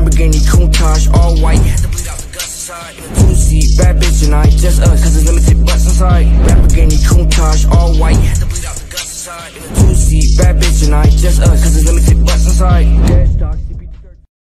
Lamborghini Countach, all white. Had to bleed out the guts inside. In a two-seat, bad bitch tonight, just us, cause there's limited butts inside. Lamborghini Countach, all white. Had to bleed out the guts inside. In a two-seat, bad bitch tonight, just us, cause there's limited butts inside.